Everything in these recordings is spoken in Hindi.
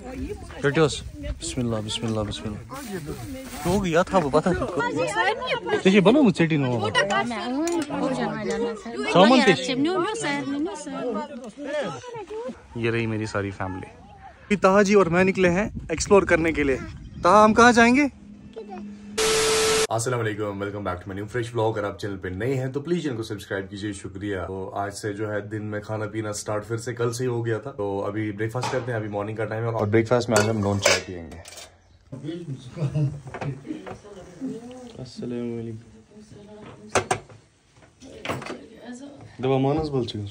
बिस्मिल्लाह बिस्मिल्लाह बिस्मिल्लाह हो गया था वो पता देखिए बनो मुझे चेटी नो ये रही मेरी सारी फैमिली। ताहा जी और मैं निकले हैं एक्सप्लोर करने के लिए। ताहा हम कहाँ जाएंगे? अस्सलाम वालेकुम, welcome back to my new fresh vlog. अगर आप चैनल पे नए हैं तो प्लीज चैनल को सब्सक्राइब कीजिए, शुक्रिया। तो आज से जो है दिन में खाना पीना स्टार्ट फिर से कल से ही हो गया था। तो अभी ब्रेकफास्ट करते हैं, अभी मॉर्निंग का टाइम है और ब्रेकफास्ट में आज हम नॉन चाय पियेंगे। अस्सलाम वालेकुम। दवा मानस बोल चुका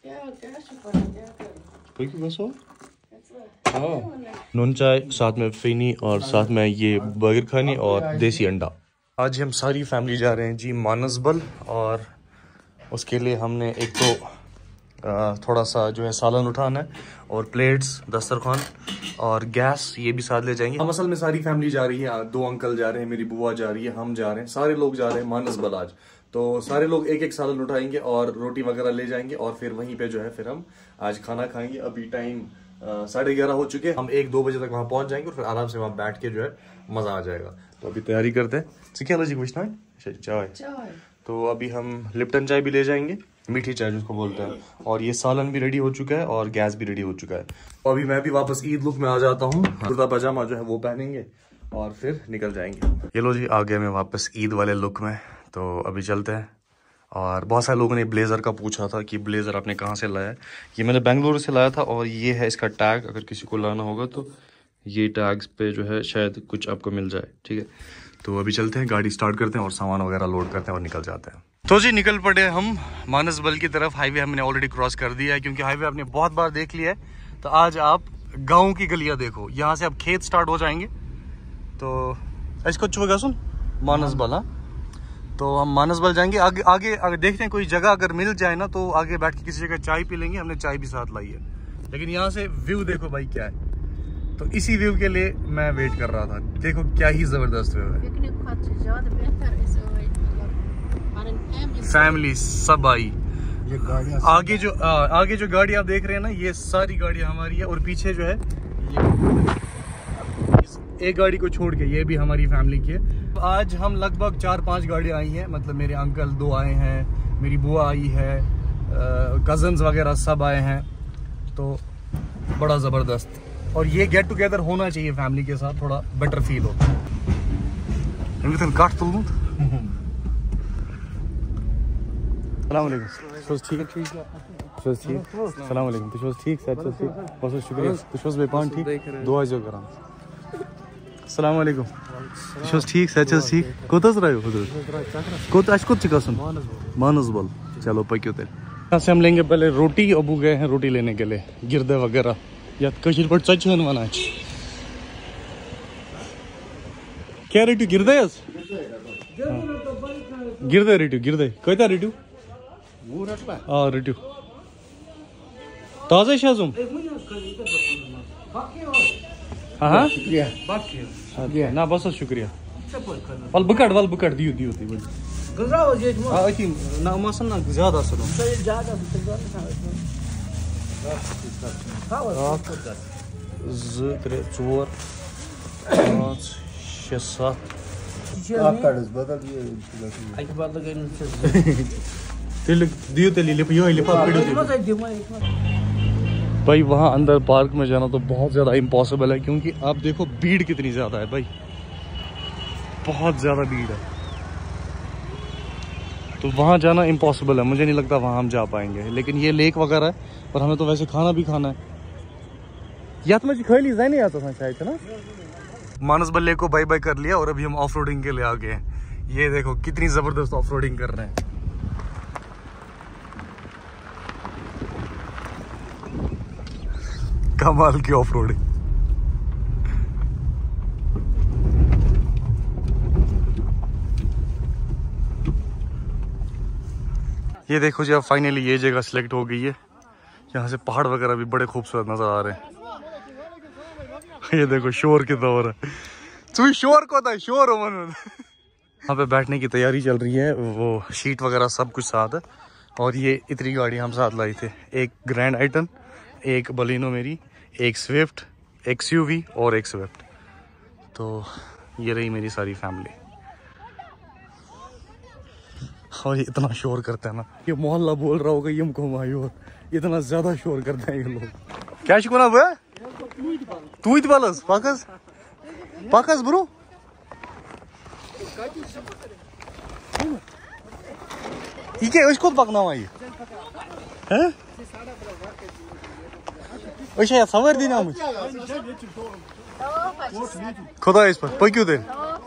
नॉन चाय, साथ में फीनी और साथ में ये बर्गर खानी और देसी अंडा। आज हम सारी फैमिली जा रहे हैं जी मानसबल, और उसके लिए हमने एक तो थोड़ा सा जो है सालन उठाना है और प्लेट्स, दस्तरखान और गैस ये भी साथ ले जाएंगे। हम असल में सारी फैमिली जा रही है, 2 अंकल जा रहे हैं, मेरी बुआ जा रही है, हम जा रहे हैं, सारे लोग जा रहे हैं मानसबल आज। तो सारे लोग एक एक सालन उठाएंगे और रोटी वगैरह ले जाएंगे और फिर वहीं पे जो है फिर हम आज खाना खाएंगे। अभी टाइम 11:30 हो चुके हैं, हम 1-2 बजे तक वहां पहुंच जाएंगे और फिर आराम से वहां बैठ के जो है मजा आ जाएगा। तो अभी तैयारी करते हैं। जी कुछ ना चाय, तो अभी हम लिप्टन चाय भी ले जाएंगे, मीठी चाय जिसको बोलते हैं, और ये सालन भी रेडी हो चुका है और गैस भी रेडी हो चुका है। तो अभी मैं भी वापस ईद लुक में आ जाता हूँ, कुर्ता पजामा जो है वो पहनेंगे और फिर निकल जाएंगे। ये लो जी, आ गया मैं वापस ईद वाले लुक में। तो अभी चलते हैं। और बहुत सारे लोगों ने ब्लेज़र का पूछा था कि ब्लेज़र आपने कहाँ से लाया है। ये मैंने बेंगलुरु से लाया था और ये है इसका टैग, अगर किसी को लाना होगा तो ये टैग्स पे जो है शायद कुछ आपको मिल जाए, ठीक है। तो अभी चलते हैं, गाड़ी स्टार्ट करते हैं और सामान वगैरह लोड करते हैं और निकल जाते हैं। तो जी निकल पड़े हम मानसबल की तरफ। हाईवे हमने ऑलरेडी क्रॉस कर दिया है क्योंकि हाईवे आपने बहुत बार देख लिया है। तो आज आप गाँव की गलियाँ देखो, यहाँ से अब खेत स्टार्ट हो जाएंगे। तो इसको चुका सुन मानसबल, हाँ। तो हम मानसबल जाएंगे, आगे देखते हैं कोई जगह अगर मिल जाए ना तो आगे बैठ के किसी जगह चाय पी लेंगे। हमने चाय भी साथ लाई है, लेकिन यहाँ से व्यू देखो भाई क्या है। तो इसी व्यू के लिए मैं वेट कर रहा था। देखो क्या ही जबरदस्त व्यू है। फैमिली सब आई। आगे जो गाड़ी आप देख रहे हैं ना, ये सारी गाड़ियां हमारी है, और पीछे जो है एक गाड़ी को छोड़ के ये भी हमारी फैमिली की है। आज हम लगभग 4-5 गाड़ियां आई हैं, मतलब मेरे अंकल 2 आए हैं, मेरी बुआ आई है, कजन्स वगैरह सब आए हैं। तो बड़ा ज़बरदस्त, और ये गेट टुगेदर होना चाहिए फैमिली के साथ, थोड़ा बेटर फील होता है। काट तो लूँ। सलाम अलैकुम। ठीक है, ठीक है, सलाम अलैकुम। तो ठीक सर, बहुत शुक्रिया। तो बेपान ठीक, दुआ जो करा। सलाम अलैकुम। ठीक सर, ठीक। कोतस रहे हो कोत आज कुछ चिकासन मानसबल। चलो पक्यो तेरे यहाँ से हम लेंगे पहले रोटी। अबू गए हैं रोटी लेने के लिए, गिरदे वगैरह या कशीर पर चचन वना क्या रेटू गिरदे गिरदे रेटू गिरदे कहता रेटू हाँ रेटू ताज़ा शाजुम हाँ ना बस शुक्रिया। वल बुकट दियो ना मसन ना ज्यादा सुनो 2, 3, 4, 5, 6, 7 भाई वहाँ अंदर पार्क में जाना तो बहुत ज़्यादा इम्पॉसिबल है, क्योंकि आप देखो भीड़ कितनी ज़्यादा है भाई, बहुत ज़्यादा भीड़ है। तो वहाँ जाना इम्पॉसिबल है, मुझे नहीं लगता वहाँ हम जा पाएंगे। लेकिन ये लेक वगैरह है, पर हमें तो वैसे खाना भी खाना है। या तो मुझे खैली नहीं आता था शायद, है ना। मानसबल लेक को बाय बाय कर लिया और अभी हम ऑफ रोडिंग के लिए आ गए हैं। ये देखो कितनी ज़बरदस्त ऑफ रोडिंग कर रहे हैं। कमाल की ऑफ रोडिंग। ये देखो जी, अब फाइनली ये जगह सिलेक्ट हो गई है। यहाँ से पहाड़ वगैरह भी बड़े खूबसूरत नजर आ रहे हैं। ये देखो शोर कितना हो रहा है। तू शोर को था, शोर हो मन। यहाँ पे बैठने की तैयारी चल रही है, वो शीट वगैरह सब कुछ साथ है। और ये इतनी गाड़ी हम साथ लाई थे, एक ग्रैंड आइटन, एक बलिनो मेरी, एक स्विफ्ट, एक SUV और एक स्विफ्ट। तो ये रही मेरी सारी फैमिली। और ये इतना शोर करता है ना, ये मोहल्ला बोल रहा होगा ये मायूर, इतना ज्यादा शोर करते हैं ये लोग। क्या शुक्र है तू ही बालस पाकस पाकस ब्रो। ठीक है उसको पकना ये हैं अच्छा सवर दी ना मुझे खुदा इस पर पक्यों दे।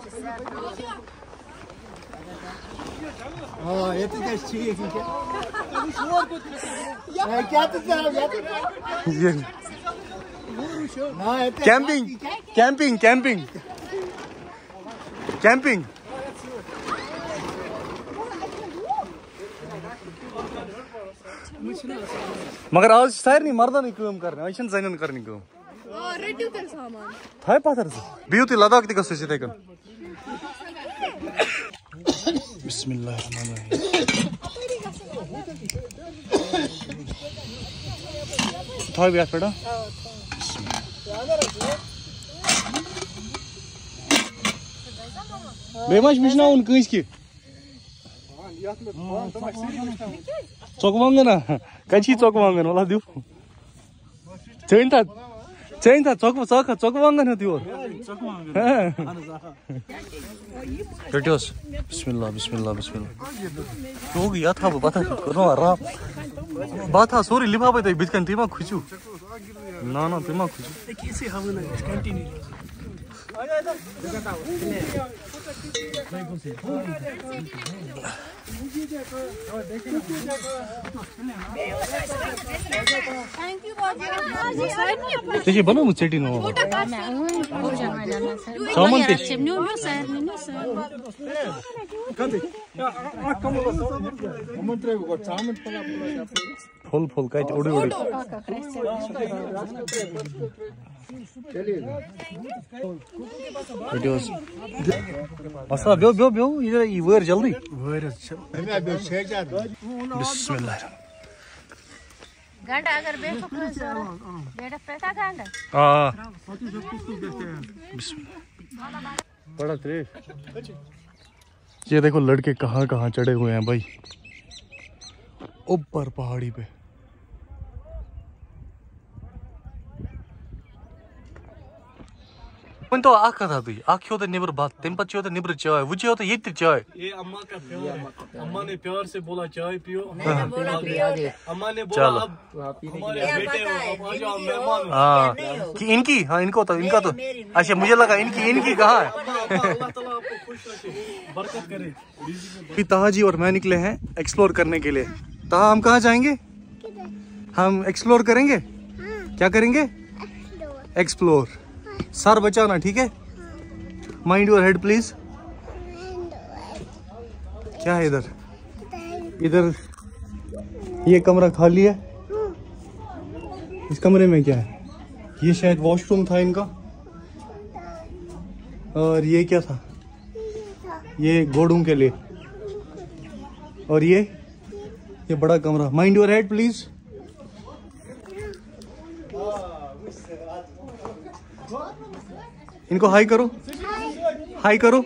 कैंपिंग कैंपिंग कैंपिंग कैंपिंग मगर आज सारे मर्दन काम कर जन कर थे पथर बिहू तुम लद्दाख तक इथे कन। बिस्मिल्लाहिर्रहमानिर्रहीम। था भी पे बेमाश मिशना उन कस की चौक वांगन कची चौक वांगन वाला दियो चैन था चौक चौक चौक वांगन दियो बेटियोस। बिस्मिल्लाह बिस्मिल्लाह बिस्मिल्लाह हो गया था बता करो आराम बात था सॉरी लिफाफे तो बितकन तिमा खुचू ना ना तिमा खुचू कैसे हवन कंटिन्यू तेजे बनो मुचेटी नो सामान ते फुल फुल काट उड़ी उड़ी वीडियोस मसा ब्यो ब्यो ब्यो ये वर जल्दी वर बिस्मिल्लाह गंडा अगर बेको बेटा पैसा गंडा हां बिस्मिल्लाह बड़ा तेज। ये देखो लड़के कहां कहां चढ़े हुए हैं भाई ऊपर पहाड़ी पे। तो आख था तुझ आखियो तो निबर बात तम पे तो निबर चाय वो तो ये चाय ये अम्मा का प्यार अम्मा ने प्यार से बोला चाय पियो अम्मा ने बोला अब हमारे बेटे हो आ जाओ मेहमान। हाँ कि इनकी हाँ इनको तो इनका तो अच्छा मुझे लगा इनकी कहाँ है। अल्लाह ताला आपको खुश रखे बरकत करे। ताहा जी और मैं निकले हैं एक्सप्लोर करने के लिए। ताहा हम कहाँ जाएंगे? हम एक्सप्लोर करेंगे। क्या करेंगे? एक्सप्लोर। सर बचाना ठीक है। Mind your head please. क्या है इधर? इधर ये कमरा खाली है। इस कमरे में क्या है? ये शायद वॉशरूम था इनका। और ये क्या था? ये घोड़ों के लिए। और ये बड़ा कमरा। Mind your head please. इनको हाई करो। हाई करो।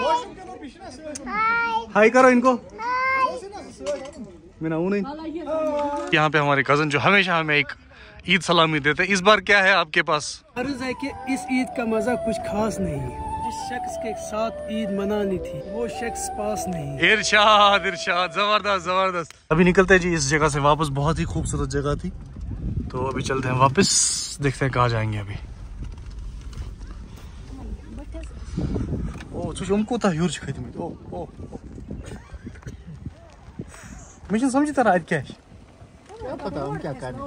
हाई करो इनको। मैं नहीं। यहाँ पे हमारे कजन जो हमेशा हमें एक ईद सलामी देते हैं। इस बार क्या है आपके पास? अर्ज है कि इस ईद का मजा कुछ खास नहीं है। जिस शख्स के साथ ईद मनानी थी वो शख्स पास नहीं। इरशाद इरशाद जबरदस्त जबरदस्त। अभी निकलते हैं जी इस जगह से वापस। बहुत ही खूबसूरत जगह थी तो अभी चलते हैं वापस। देखते हैं कहाँ जाएंगे अभी। ओ तुझे उनको था ह्यूज खरीद में। ओ ओ मुझे समझ तरह आज क्या है पता हम क्या करने।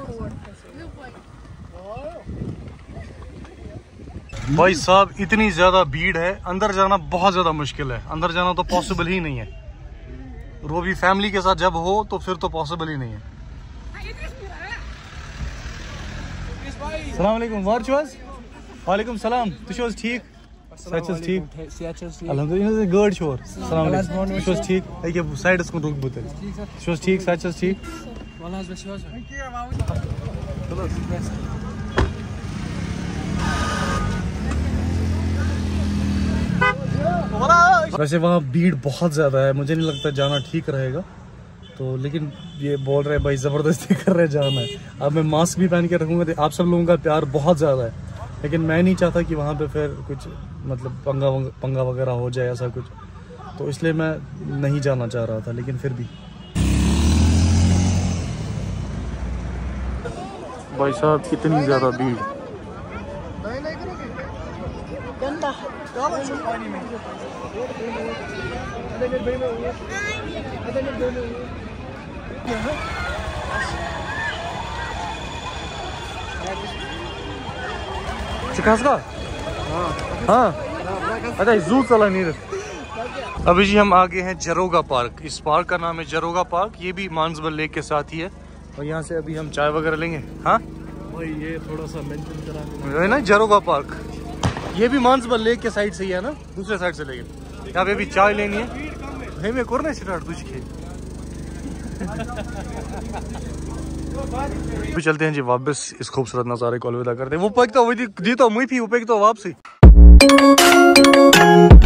भाई साहब इतनी ज्यादा भीड़ है अंदर जाना बहुत ज्यादा मुश्किल है। अंदर जाना तो पॉसिबल ही नहीं है। वो भी फैमिली के साथ जब हो तो फिर तो पॉसिबल ही नहीं है। अस्सलाम वालेकुम वारचुअस वालेकुम सलाम। तुझे ठीक सच ठीक अल्हम्दुलिल्लाह गुड शोर। अस्सलाम वालेकुम तुझे ठीक है कि साइड को रुक बुते तुझे ठीक सच ठीक वैसे वहाँ भीड़ बहुत ज़्यादा है, मुझे नहीं लगता जाना ठीक रहेगा तो, लेकिन ये बोल रहे हैं भाई ज़बरदस्ती कर रहे जाना है। अब मैं मास्क भी पहन के रखूँगा तो आप सब लोगों का प्यार बहुत ज़्यादा है, लेकिन मैं नहीं चाहता कि वहाँ पे फिर कुछ मतलब पंगा वगैरह हो जाए ऐसा कुछ, तो इसलिए मैं नहीं जाना चाह रहा था, लेकिन फिर भी। भाई साहब कितनी ज़्यादा भीड़। हाँ अच्छा जू चला नहीं। अभी जी हम आगे हैं जरोगा पार्क। इस पार्क का नाम है जरोगा पार्क, ये भी मानसबल लेक के साथ ही है। और यहाँ से अभी हम चाय वगैरह लेंगे। हाँ भाई ये थोड़ा सा मेंशन करा है ना जरोगा पार्क, ये भी मानसबल लेक के साइड से ही है ना, दूसरे साइड से, लेकिन यहाँ पे भी चाय लेनी है। मैं करना स्टार्ट तुझे भी चलते हैं जी वापस इस खूबसूरत नज़ारे को अलविदा करते हैं। वो पैक तो दी तो मुई थी, वो पैक तो वापसी।